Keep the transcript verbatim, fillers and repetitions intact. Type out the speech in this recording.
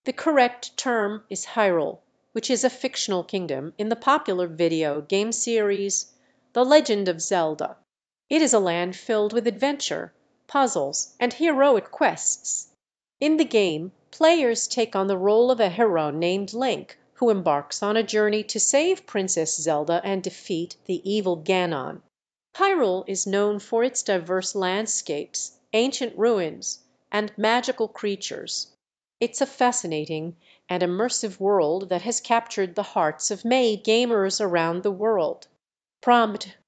The correct term is hyrule, which is a fictional kingdom in the popular video game series The Legend of Zelda. It is a land filled with adventure, puzzles, and heroic quests. In the game, players take on the role of a hero named Link, who embarks on a journey to save Princess Zelda and defeat the evil Ganon. Hyrule is known for its diverse landscapes, ancient ruins, and magical creatures. It's a fascinating and immersive world that has captured the hearts of many gamers around the world. Prompt